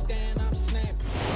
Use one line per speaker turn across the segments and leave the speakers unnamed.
then I'm snapping.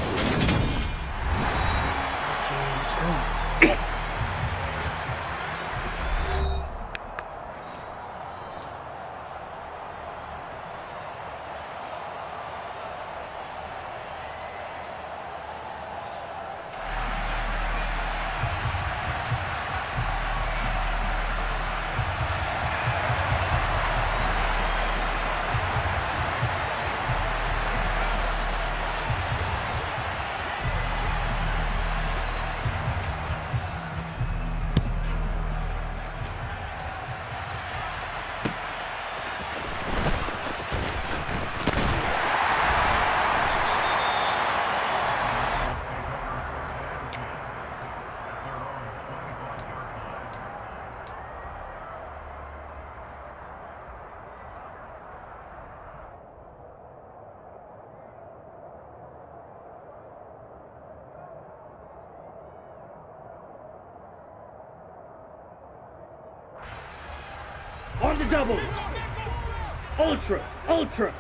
On the double. Ultra, ultra.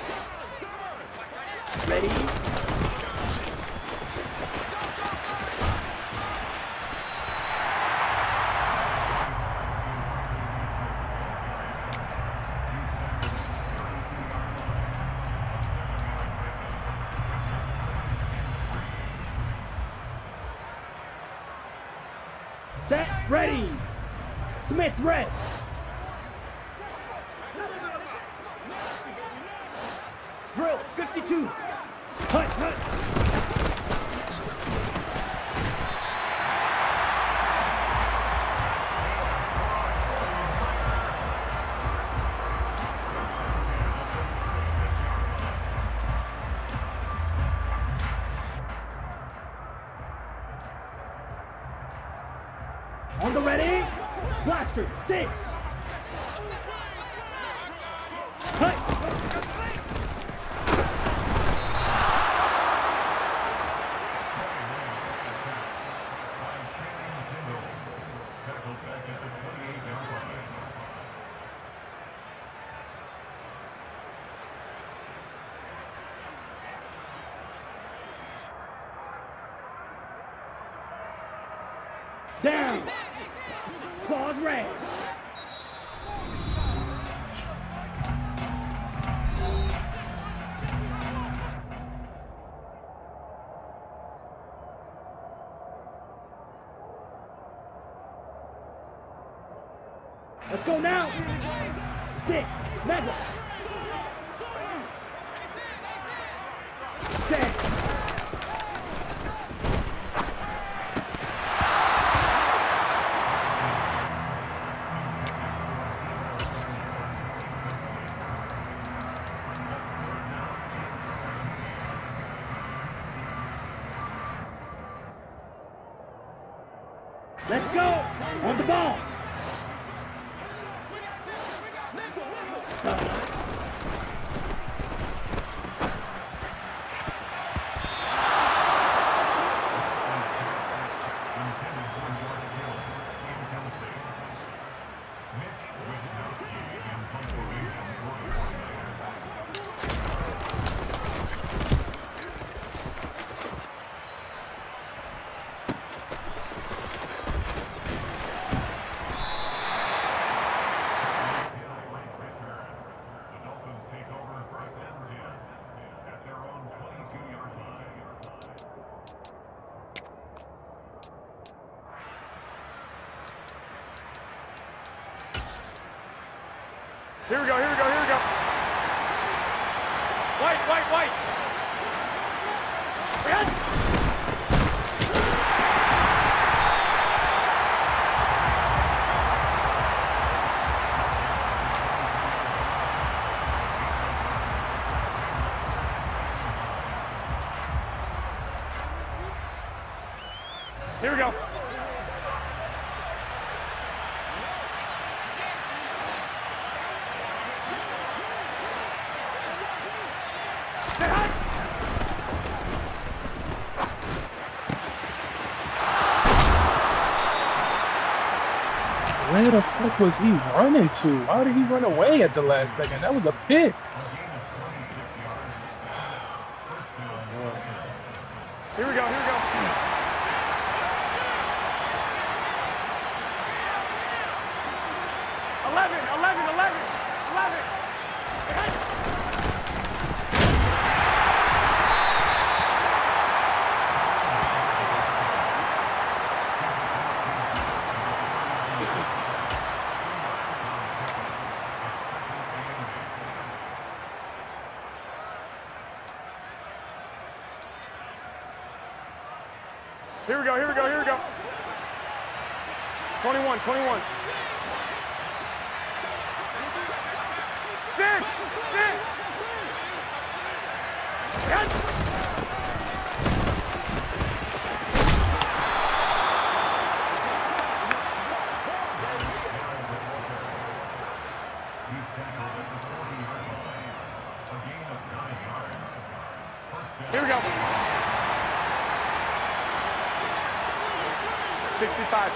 Ready? Set, ready. Smith, rest. Drill, 52. Hut, hut. On the ready. Blaster, 6. Hut. Down. Claws red. Let's go now. 6. Mega. 10. Let's go! On the ball!
Here we go, here we go, here we go. White, white, white. Red. Here we go.
Where the fuck was he running to? How did he run away at the last second? That was a pick.
Here we go, here we go. 11. Here we go. 21. Sit. Here we go. 65.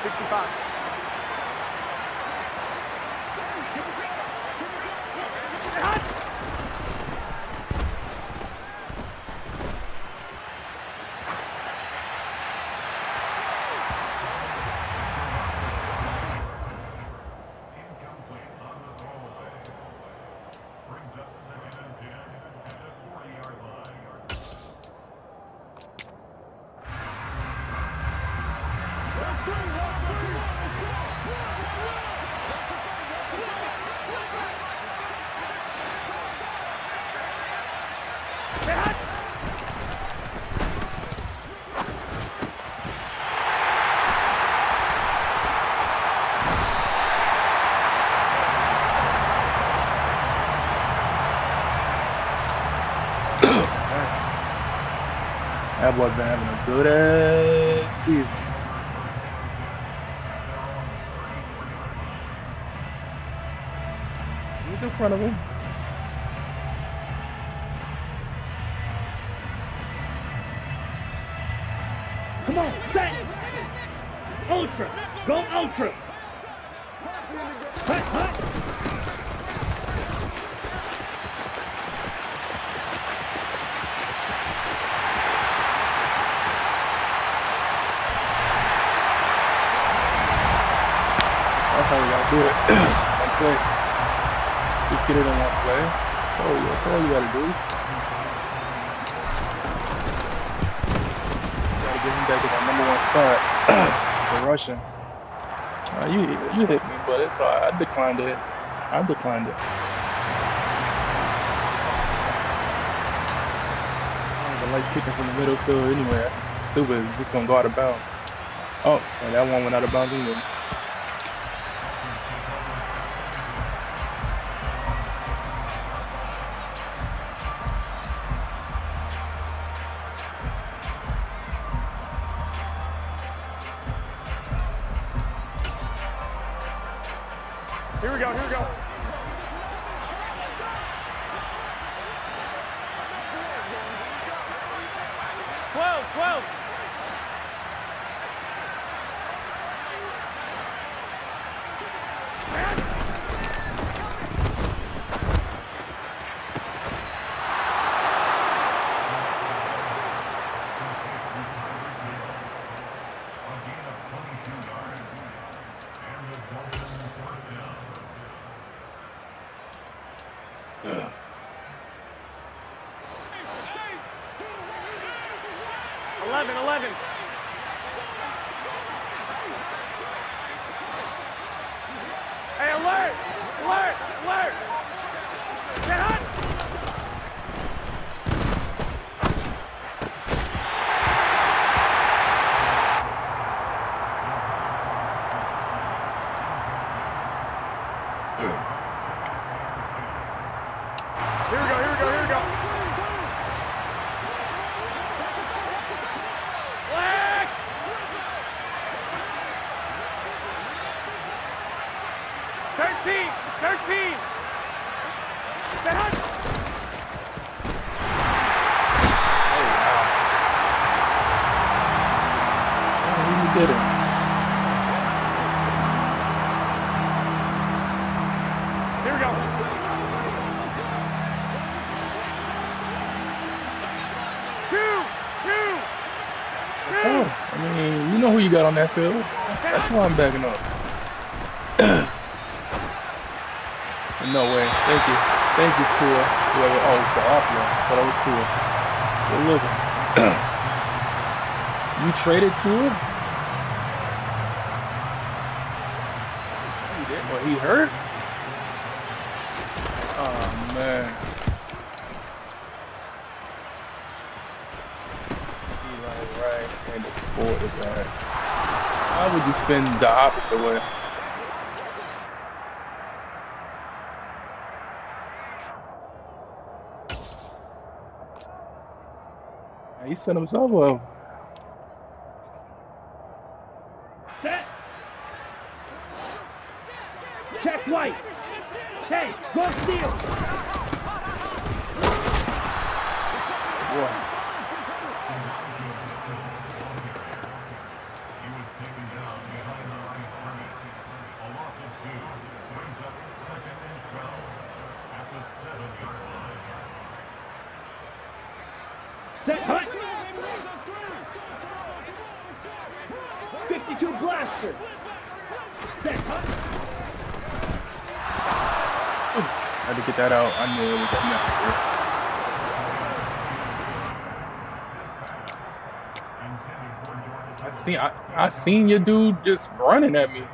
That boy been having a good ass season. He's in front of him.
Come on, set. Ultra. Go ultra. Hut.
That's how we gotta do it. One play. Just get it in one play. That's all you gotta do. Gotta get him back in that #1 spot. The Russian. You hit me, but it's alright. I declined it. I don't like kicking from the middle field anyway. That's stupid. It's just gonna go out of bounds. Oh, and that one went out of bounds anyway.
Here we go. 12.
Yeah.
11. Hey, alert! Get hot! Here we go. Black! 13! Get hot!
You did it.
Here we go.
Oh, I mean, you know who you got on that field. That's why I'm backing up. No way. Thank you. Thank you, Tua. Whoever. Oh, it's the Opera. But I was Tua. Good looking. You traded Tua? He did. What, he hurt? Oh, man. Right, and the quarterback. Why would you spin the opposite way? He set himself up.
Set. Check white. Hey, go steal.
What?
Set hunt. 52 blaster. Set hunt.
Had to get that out. I knew it was that. I seen your dude just running at me.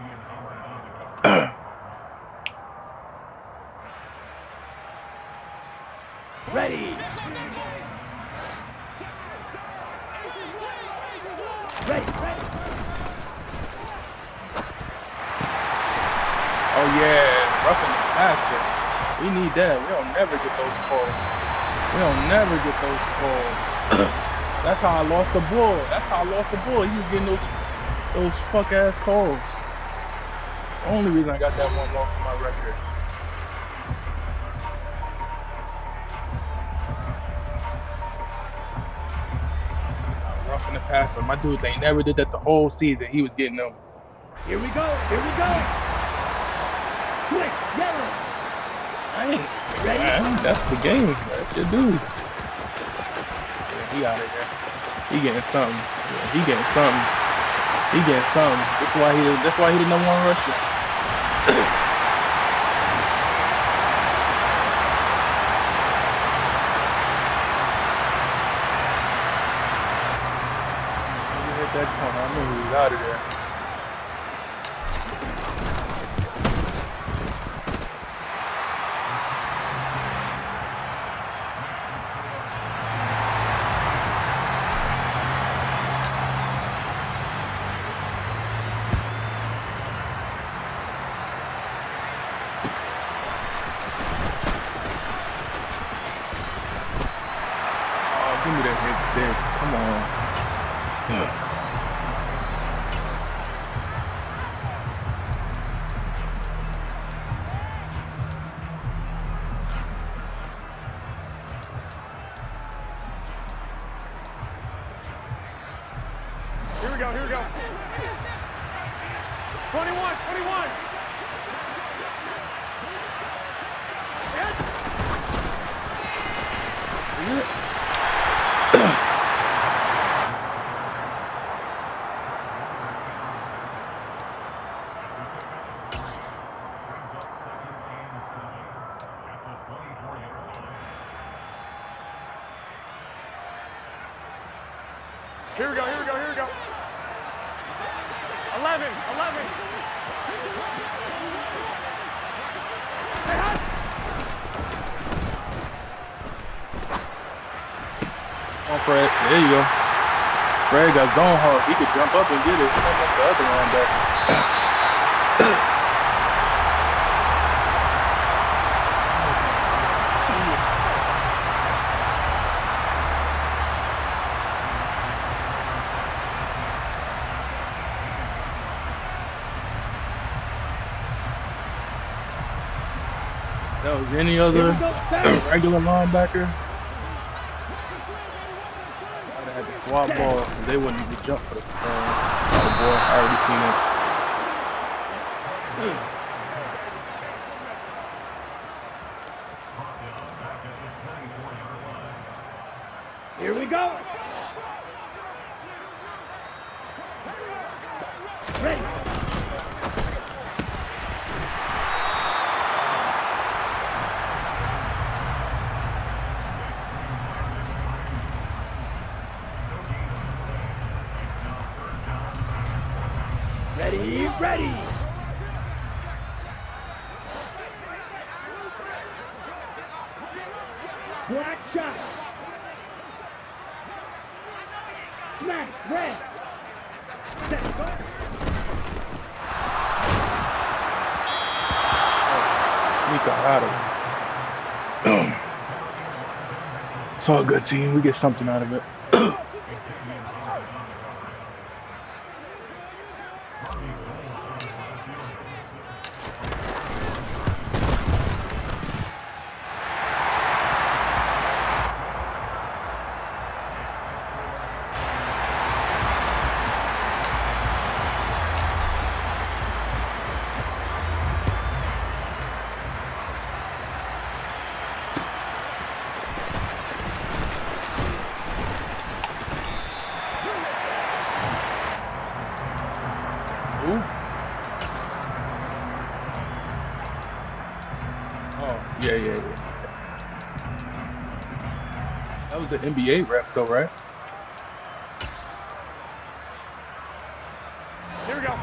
Ready. Ready.
Oh yeah, roughing the passer. We need that. We don't never get those calls. We don't never get those calls. That's how I lost the ball. That's how I lost the ball. He was getting those fuck ass calls. The only reason I got that one loss in my record. Roughing the passer. My dudes ain't never did that the whole season. He was getting them.
Here we go. Here we go. Quick, yellow.
Hey, man, that's the game. That's your dude. Yeah, he out of there. He getting something. Yeah, he getting something. He getting something. That's why he the number one rusher. He hit that corner. I knew he was out of there. Give me that hit stick. Come on.
Here we go, here we go. 21, 21. Here we go, here we go, here we go. 11, 11. Hey, hot.
Come on, Fred. There you go. Fred got zone hard. He could jump up and get it. That's the other linebacker. That was any other regular linebacker. I'd have had to swap ball. They wouldn't even jump for the ball. I already seen
Here we go. Ready. Ready, ready. Black shot. Smash, red. Set, go.
Nico out of it. It's all good, team. We get something out of it. Yeah. That was the NBA ref, though, right?
Here we go.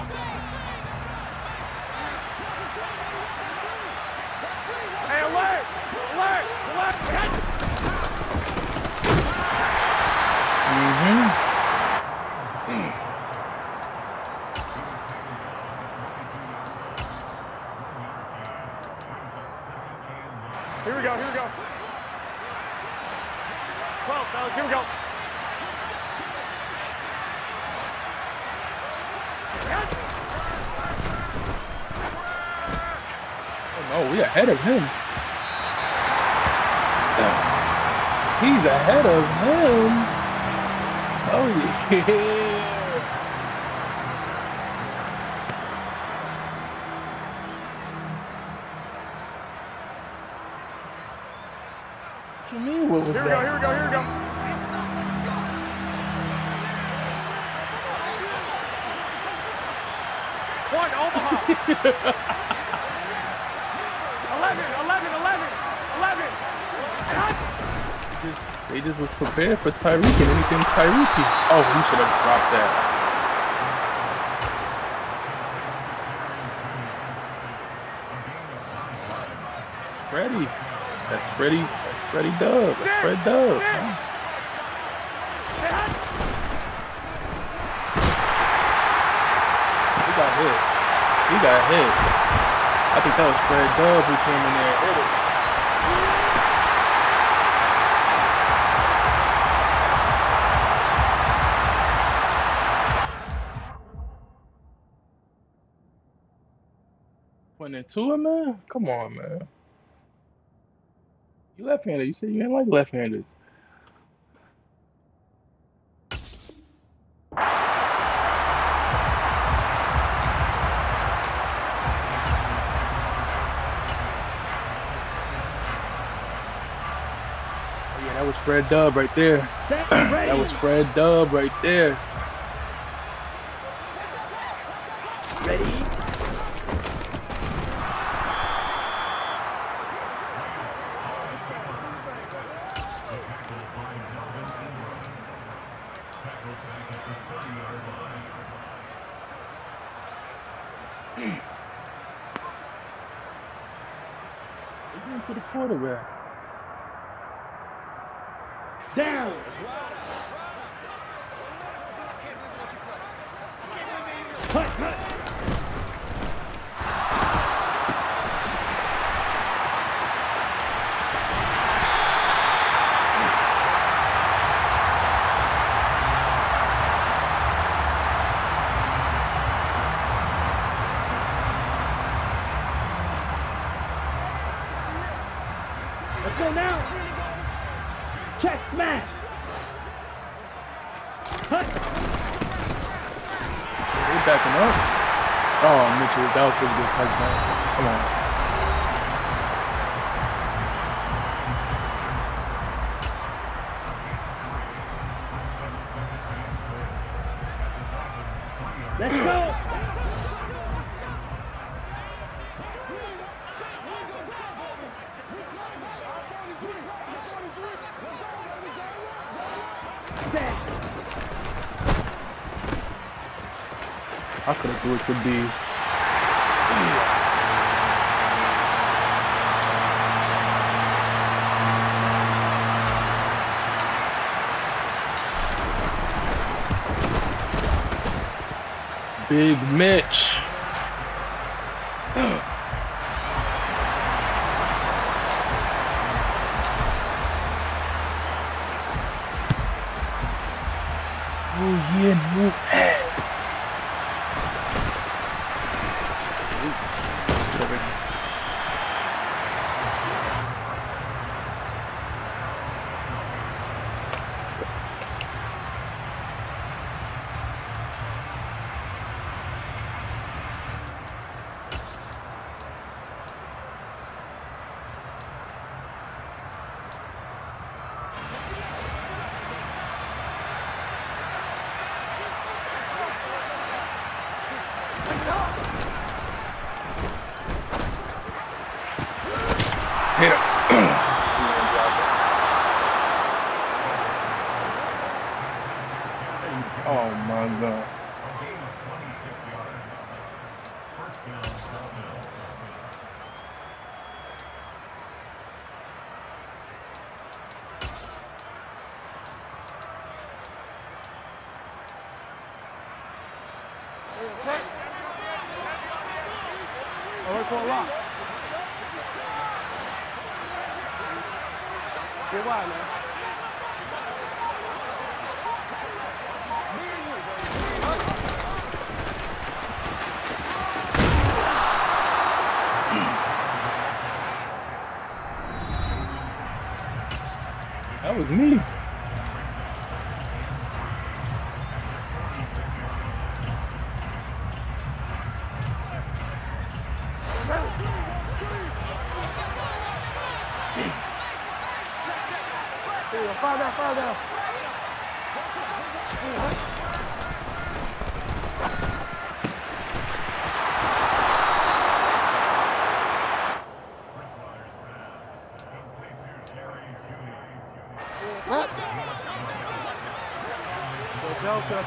Hey, alert! Alert! Alert! Here we go, here we go. 12, fellas, here we go.
Oh no, we ahead of him. He's ahead of him. Oh yeah. What you mean? What was
Here we
that?
go, here we go, here we go. One, Omaha. 11.
They just was prepared for Tyreek and anything Tyreek. Oh, he should have dropped that. Freddie. That's Freddie. That's Freddie Dub. That's Fred Dub. He got hit. He got hit. I think that was Fred Dub who came in there and hit it. Went into it, man? Come on, man. You left-handed. You said you didn't like left-handed. Yeah, that was Fred Dub right there. That was Fred Dub right there.
Ready.
To the quarterback.
Down. Cut. Let's go now. Check smash. Cut.
They backing up. Oh, Mitchell, that was pretty good touchdown. Come on.
Let's go.
I could have threw it to B. Big Mitch. Oh yeah, move ahead. Hit him. Oh my God.
All right, for a lot. Get wide, man.
That was me.
Fire down, fire down. Set. Go Delta.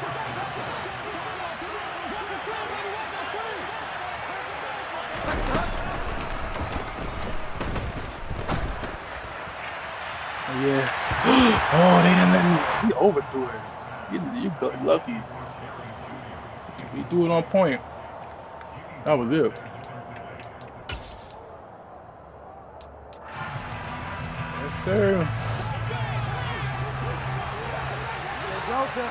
Yeah. Oh, they didn't let me. He overthrew it. You got lucky. He threw it on point. That was it. Yes, sir.
Delta.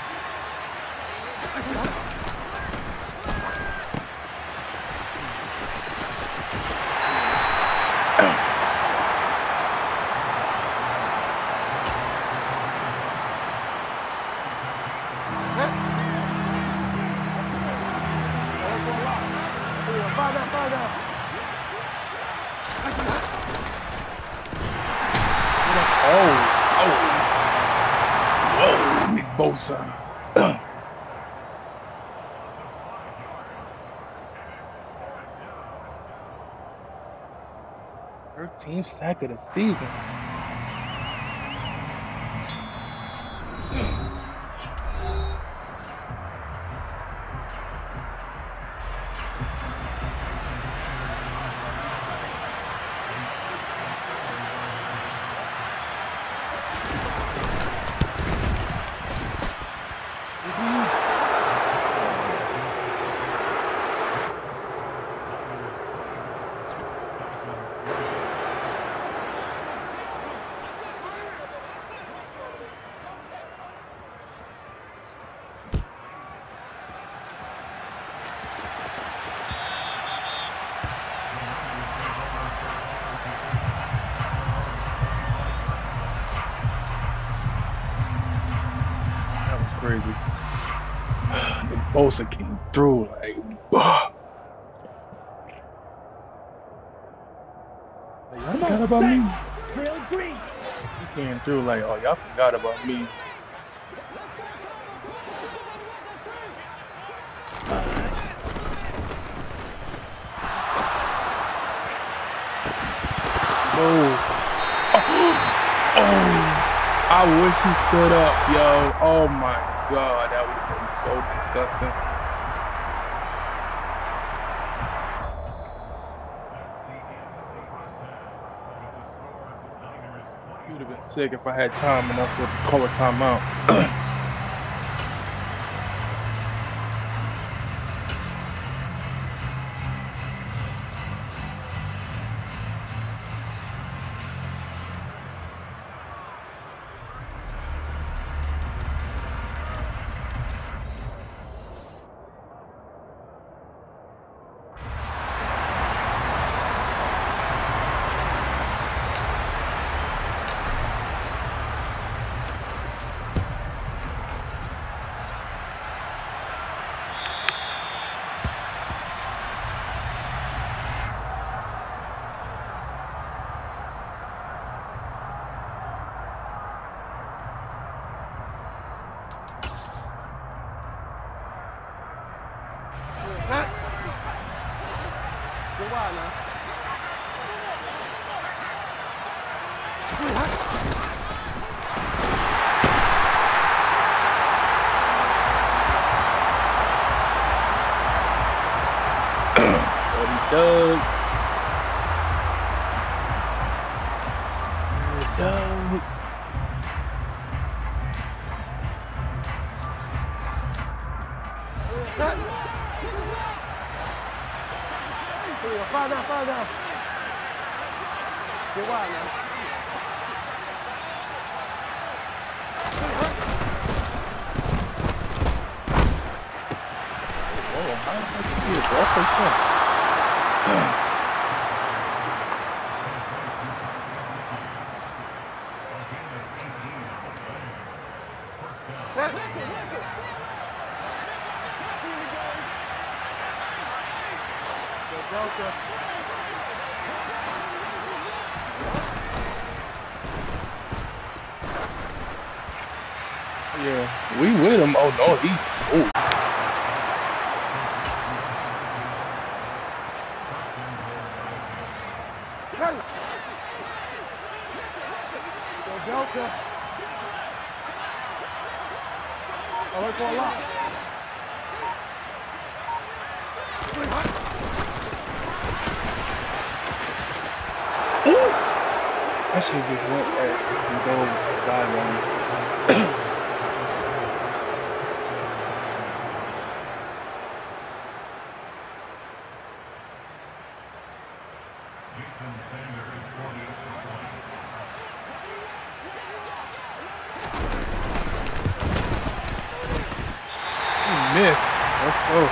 Whoa, Nick Bosa. 13th sack of the season. Crazy. The Bosa came through like, y'all forgot about me. He came through like, oh, y'all forgot about me. Oh, I wish he stood up, yo. Oh my God, that would have been so disgusting. He would have been sick if I had time enough to call a timeout. Doug. Doug.
Foul now. Get wide now.
Oh, how the heck did he get ball so quick? Yeah, we with him. Oh no, he. Oh.
Delta. I like for a lot.
That shit just went X and go guideline. Missed. Let's go.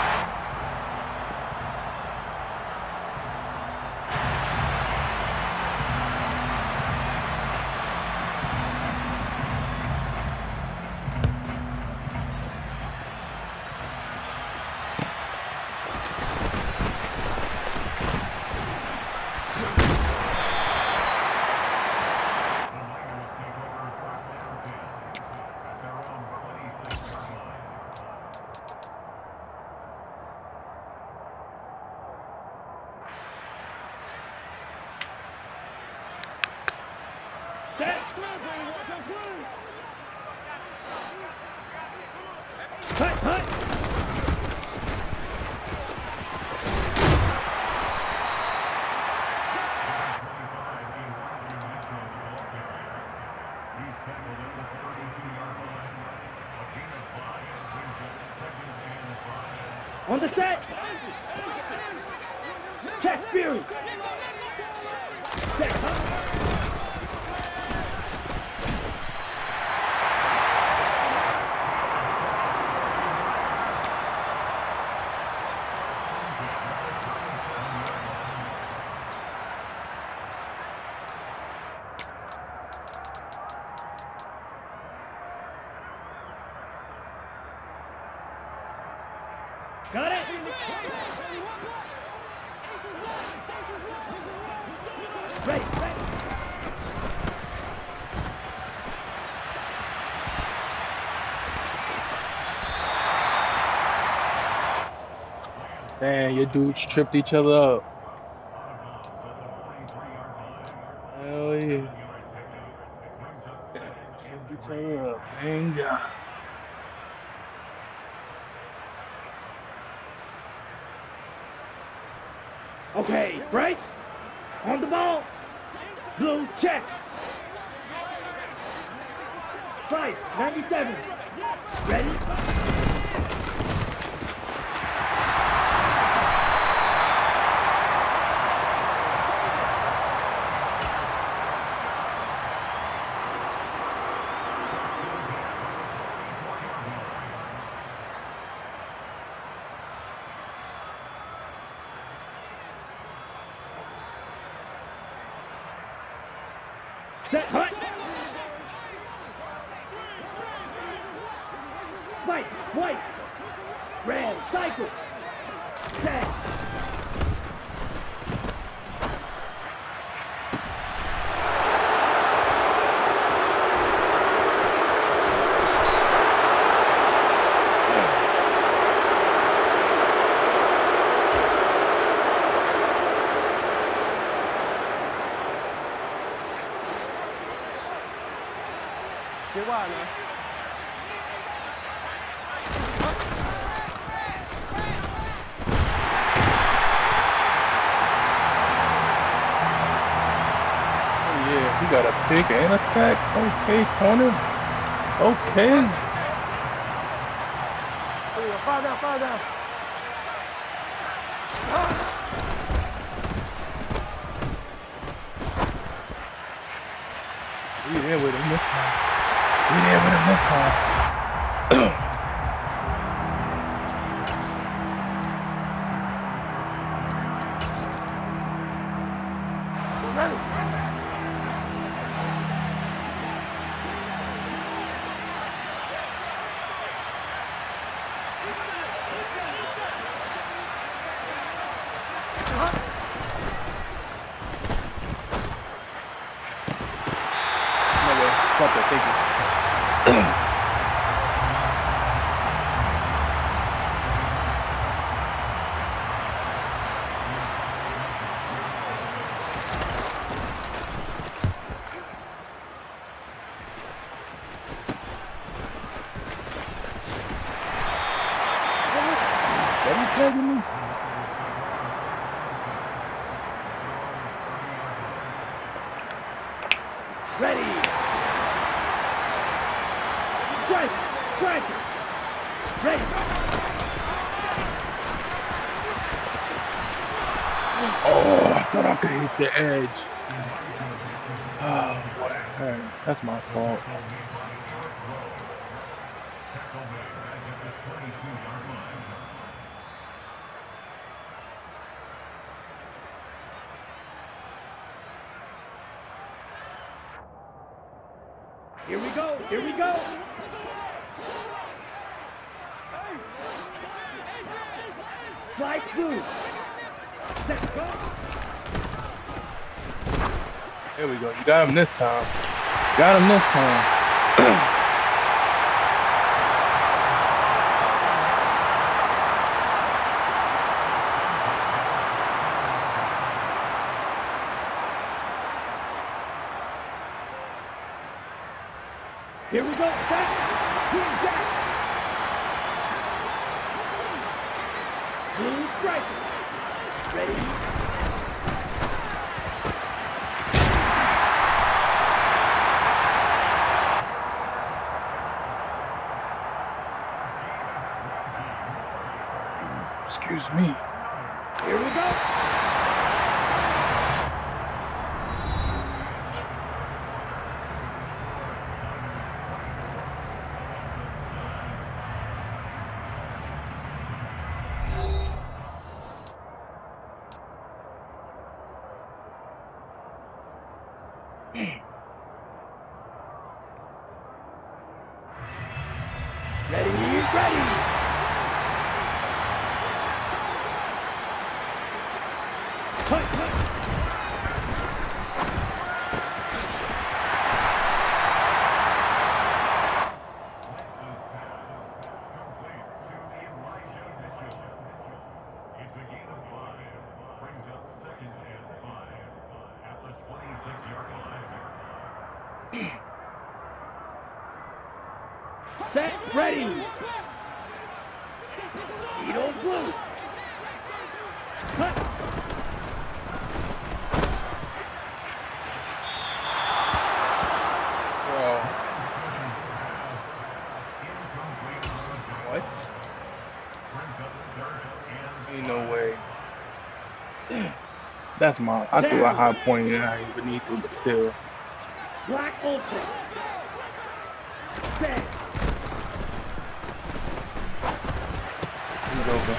On the set. Check Fury. Set, got it. Ready.
Man, your dudes tripped each other up. Hell yeah. Dang.
Okay, right? On the ball. Blue, check. Five, 97. Ready? Set, hut. White, white. Red, cycle. Set.
Get wide now.
Yeah, he got a pick and a sack. Okay, corner. Okay.
Fire down, fire down.
We there with him this time. We there with him this time. Thank you. What are you tagging me?
Ready. Strike, strike. Ready.
Oh, I thought I could hit the edge. Oh, boy. Hey, that's my fault.
Here we go, here we go. Slide through. Set, go.
There we go. You got him this time. Got him this time.
Here we go, back. Team back. Blue striker. Ready.
Excuse me.
Here we go. Ready, ready. Cut, cut.
It's a gain of 5. Brings up second and 5 at the 26-yard line.
Set, ready. Edo blue. Cut.
Bro. What? Ain't no way. That's my. I threw a high point and I didn't even need to, but still.
Black Ultra. Set.
He's over.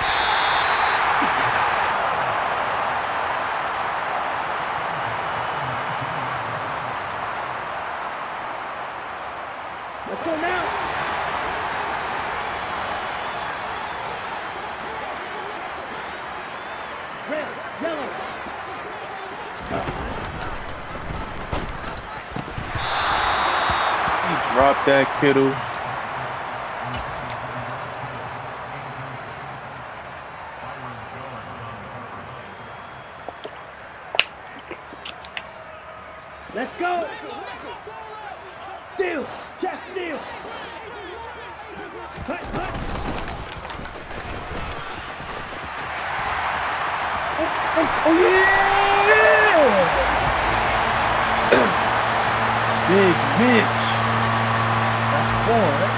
Let's go now. Red, yellow.
He dropped that Kittle.
Let's go. Steal. Check steal. Cut, cut.
Oh yeah! Big Mitch. That's 4, right?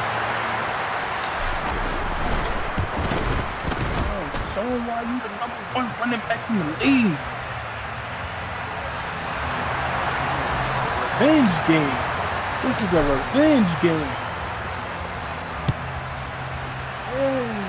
Oh, show him why you the #1 running back in the league. Revenge game. This is a revenge game. Yeah.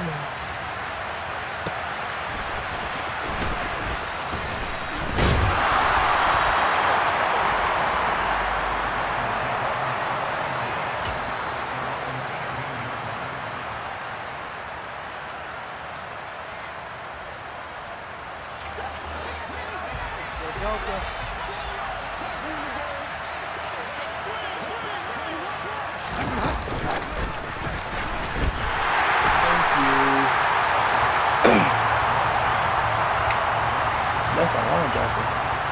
That's a linebacker.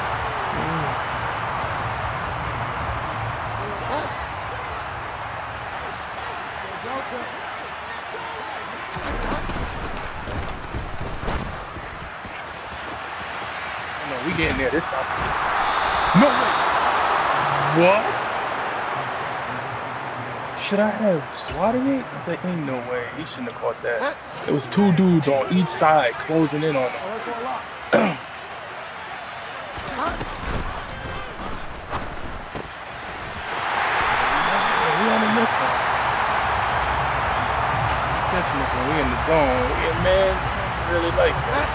No, we getting there this time. No way. What? Should I have swatted it? There ain't no way. He shouldn't have caught that. It was 2 dudes on each side closing in on him. When we in the zone, yeah, man, really like that.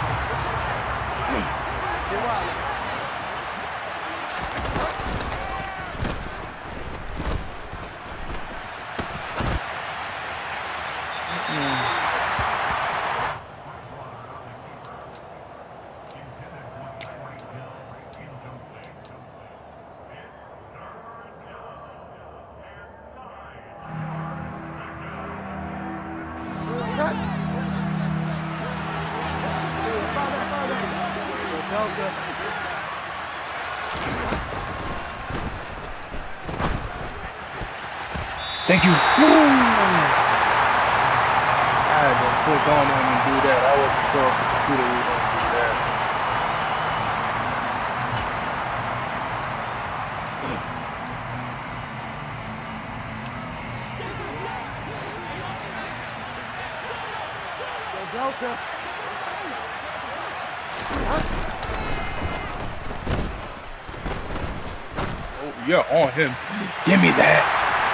Thank you. I had to click on him and do that. I wasn't sure if the computer was going to do that.
Delta.
Oh, you're on him. Give me that.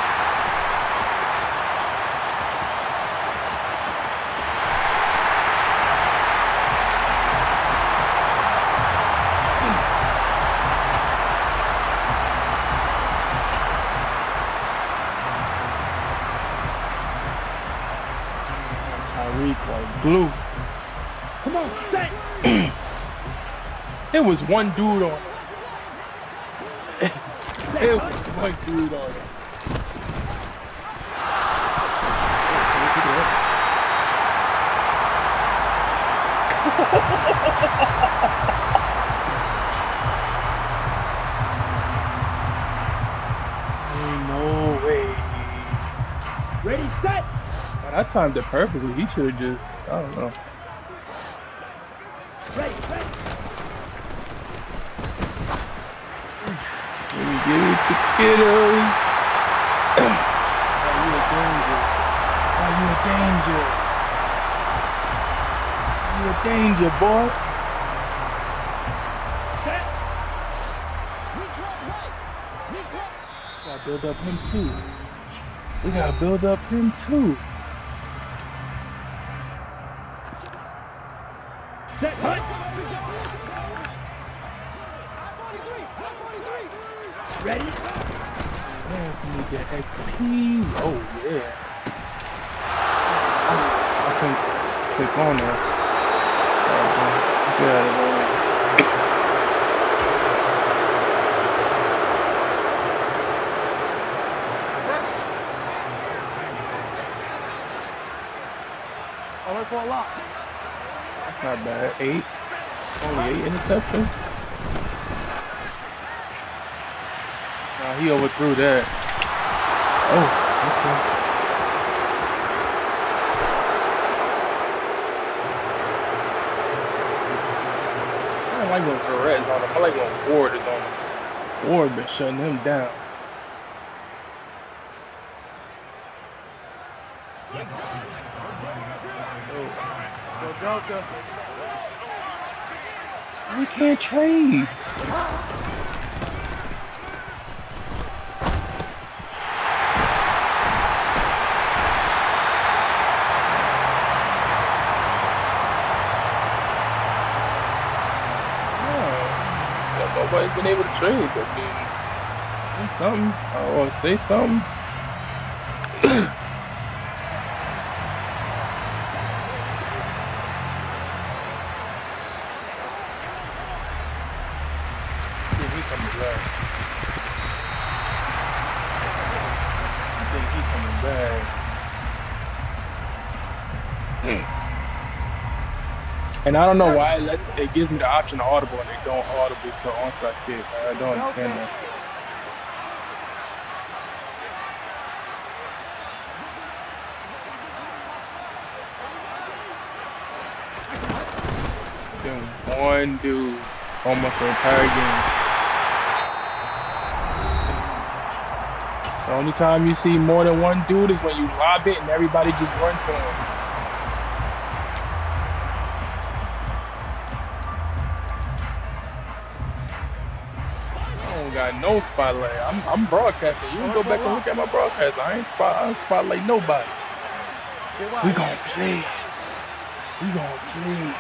Like glue.
Come on, set.
It was one dude on it. It was one dude on it. Ain't no way.
Ready, set.
Man, I timed it perfectly. He should have just, I don't know.
Ready, set.
Let me give it to Kiddo. Oh, you a danger. Oh, you a danger. You a danger, boy.
Set.
Gotta build up him too. We gotta build up him too.
Set, hut. Ready?
Man, for me to get XP. Oh yeah. I can click on there. So get out of the way.
I went for a lot.
That's not bad. 8. Only 8 interceptions. Nah, he overthrew that. Oh, okay. I don't like when Perez on him. I like when Ward is on him. Ward been shutting him down.
Go Delta.
We can't trade. Nobody's been able to trade. I mean, say something. Or say something. And I don't know why it gives me the option to audible and they don't audible to onside kick. I don't understand that. Then one dude almost the entire game. The only time you see more than one dude is when you lob it and everybody just runs to him. Got no spotlight. I'm broadcasting. You can go back and look at my broadcast. I ain't spotlight nobody. We gonna play. We gonna play.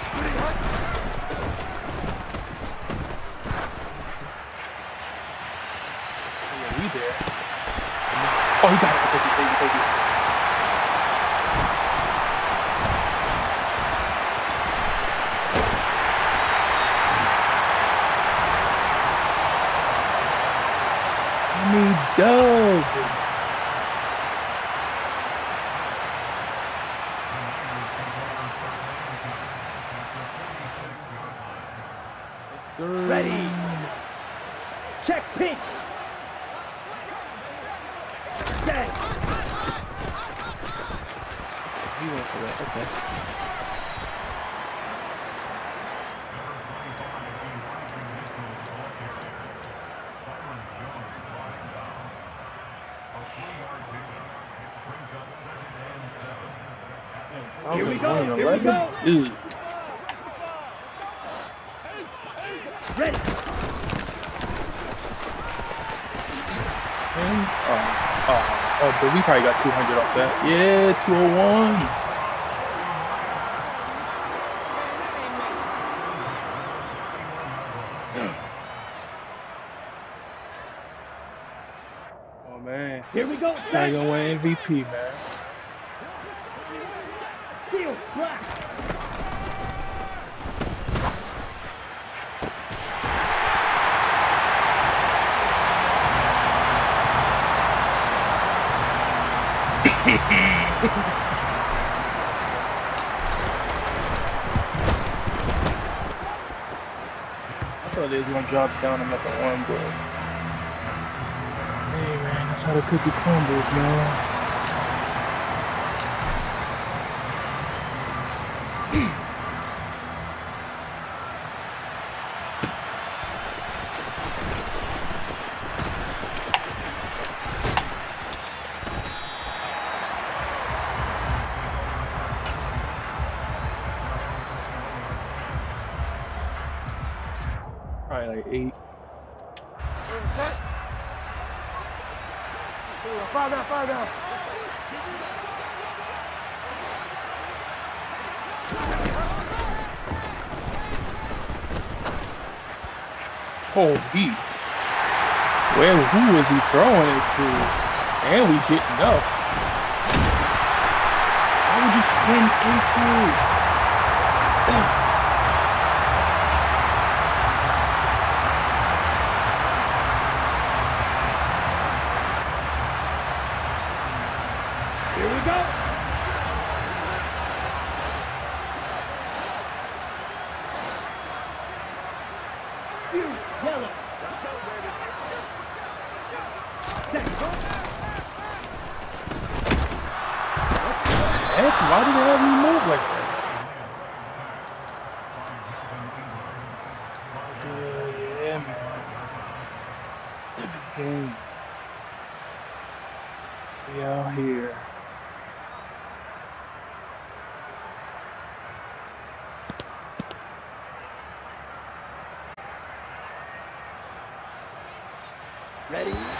Yeah, we there. Oh, he got it. Thank you. Doug. Yes, sir.
Ready. Check pink. Set.
He went for that. Okay.
Here we go. Here we go.
Dude.
Ready.
Oh, but we probably got 200 off that. Yeah, 201. Oh man.
Here we go.
Now you gonna win MVP, man.
Steel black.
I thought they was gonna drop down him at the one, but hey man, that's how the cookie crumbles, man. Probably like 8.
Five down.
Oh, who is he throwing it to? And we getting up. Why would you spin into it?
Here we go. Yellow. Let's go, baby.
Heck, why did they have me move like that? Yeah, man. We out here.
Ready?